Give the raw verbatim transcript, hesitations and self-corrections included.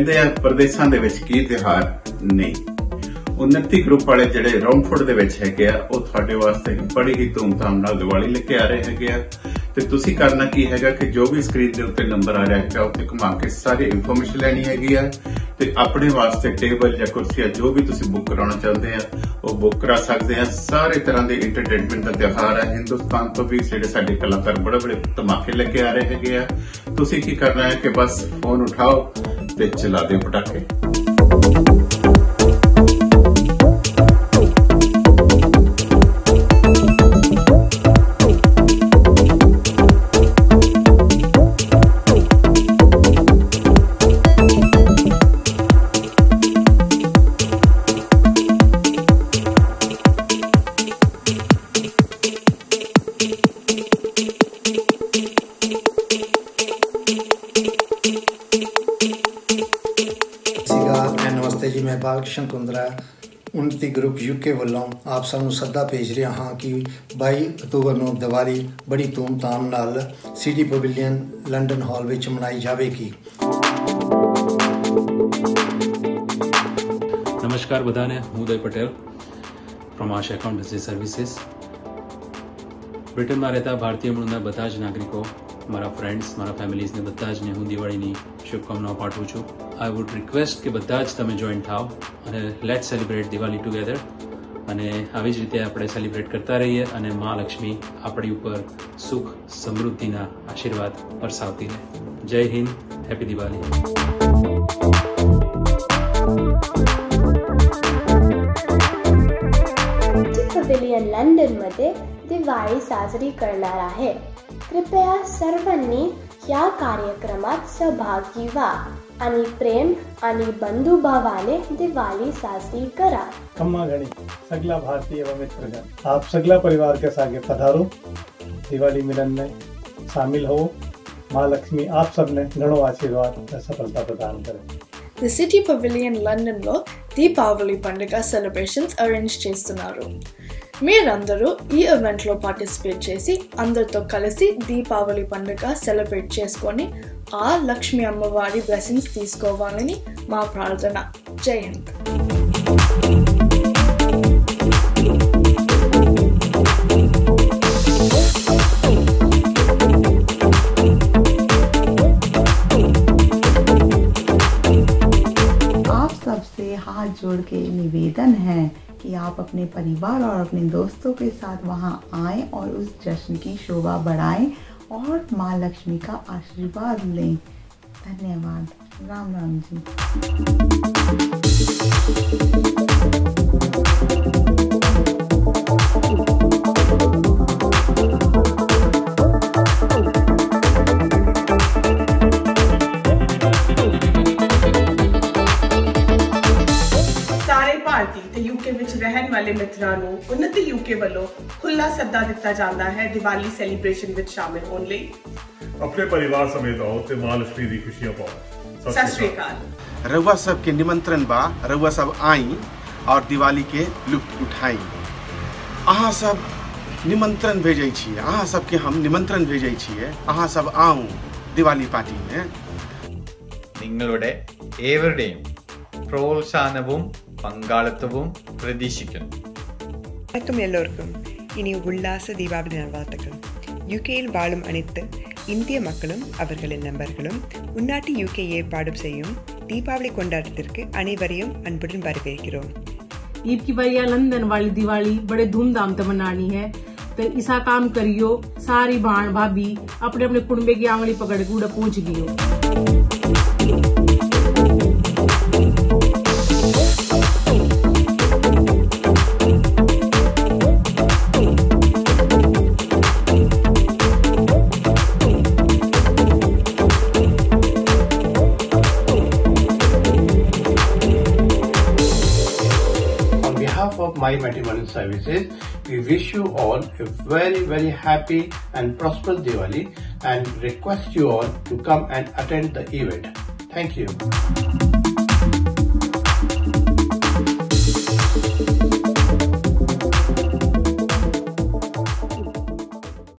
India प्रदेशों दे विच की त्योहार नहीं। उन्नति ग्रुप वाले जिहड़े राउंडफुट दे विच हैगे आ ओह तुहाडे वास्ते बड़ी ही धूमधाम नाल दिवाली लेके आ रहे हैगे आ ते तुसीं करना की हैगा कि जो भी स्क्रीन दे उत्ते नंबर आ रहा हैगा उत्ते घुमा के सारी इंफॉर्मेशन लैनी हैगी आ ते अपने वास्ते टेबल या कुर्सियां जो भी तुसीं बुक कराउणा चाहते हैं वो बुक करा सकते हैं। सारे तरह के इंटरटेनमेंट का त्योहार है। हिंदुस्तान तो भी जिहड़े साडे कलाकार बड़े बड़े धमाके लेके आ रहे हैगे आ। तुसीं की करना है कि बस फोन उठाओ ते चला दो पटाखे। नमस्ते जी, मैं बालकृष्ण कुंद्रा उन्नति ग्रुप यूके वालों आप सबनों सदा भेज रहा हाँ कि बाई अक्तूबर ਨੂੰ ਦੀਵਾਲੀ बड़ी धूमधाम नाल सिटी पवेलियन लंडन हॉल विच मनाई जाएगी। नमस्कार बधाने, हूँ Uday Patel from Asha accountancy services. બ્રિટનમાં રહેતા ભારતીય મૂળના બધા જ નાગરિકો, મારા ફ્રેન્ડ્સ, મારા ફેમિલીઝને બધા જ ને હું દિવાળીની શુભકામનાઓ પાઠવું છું। આઈ વુડ રિક્વેસ્ટ કે બધા જ તમે જોઈન થાઓ અને લેટ સેલિબ્રેટ દિવાળી ટુગેધર અને આવી જ રીતે આપણે સેલિબ્રેટ કરતા રહીએ અને મા લક્ષ્મી આપણી ઉપર સુખ સમૃદ્ધિના આશીર્વાદ વરસાવતી રહે। જય Hind, happy Diwali. Pavilion London मध्ये दिवाळी साजरी करणार आहे। कृपया सर्वांनी या कार्यक्रमात सहभागी व्हा आणि प्रेम आणि बंधुभावाने दिवाळी साजरी करा। खम्मा गणी सगला भारतीय व मित्रगण, आप सगला परिवार के सागे पधारो, दिवाली मिलन में शामिल हो। माँ लक्ष्मी आप सबने घणो आशीर्वाद व सफलता प्रदान करे। The City Pavilion London లో దీపావళి పండుగ సెలబ్రేషన్స్ అరేంజ్ చేస్తున్నారు। మీరందరూ ఈ ఈవెంట్ లో పార్టిసిపేట్ చేసి అందరితో కలిసి దీపావళి పండుగ సెలబ్రేట్ చేసుకొని ఆ లక్ష్మీ అమ్మవారి బ్లెస్సింగ్స్ తీసుకోవాలని మా ప్రార్థన। జై హింద్। सबसे हाथ जोड़ के निवेदन है कि आप अपने परिवार और अपने दोस्तों के साथ वहां आएं और उस जश्न की शोभा बढ़ाएं और माँ लक्ष्मी का आशीर्वाद लें। धन्यवाद। राम राम जी। ਭਾਰਤੀ ਤੇ ਯੂਕੇ ਵਿੱਚ ਰਹਿਣ ਵਾਲੇ ਮਿੱਤਰਾਂ ਨੂੰ ਉन्नति ਯੂਕੇ ਵੱਲੋਂ ਖੁੱਲਾ ਸੱਦਾ ਦਿੱਤਾ ਜਾਂਦਾ ਹੈ ਦੀਵਾਲੀ ਸੈਲੀਬ੍ਰੇਸ਼ਨ ਵਿੱਚ ਸ਼ਾਮਿਲ ਹੋਣ ਲਈ। अपने परिवार समेत आओ ते माँ लक्ष्मी की खुशियां पाओ। सत श्री अकाल। रउआ सब के निमंत्रण बा, रउआ सब आई और दिवाली के लुत्फ उठाई। अहाँ सब निमंत्रण भेजे छिए, अहाँ सब के हम निमंत्रण भेजे छिए, अहाँ सब आऊँ दिवाली पार्टी में। നിങ്ങളുടെ ഏവരുടെയും പ്രോത്സാഹനവും പങ്കാളിത്തവും പ്രതീക്ഷിക്കുന്നു। വണക്കം എല്ലോർക്കും ഇനി ഉല്ലാസ ദീപാവലി നல்வாழ்த்துக்கள்। யுகேயில் வாழும் அனைத்து இந்திய மக்களும் அவர்களின் நண்பர்களும் உள்நாட்டு யூகே ஏற்பாடு செய்யும் दीपावली கொண்டாட்டத்திற்கு அனைவரையும் அன்புடன் வரவேற்கிறோம்। ईद की भैया लंदन वाली दिवाली बड़े धूमधाम से मनानी है, तो ऐसा काम करियो सारी बहन भाभी अपने अपने कुंबे की आंगली पकड़ के उड़ा पहुंच लियो। Of My Matrimonial Services, we wish you all a very very happy and prosperous Diwali and request you all to come and attend the event. Thank you.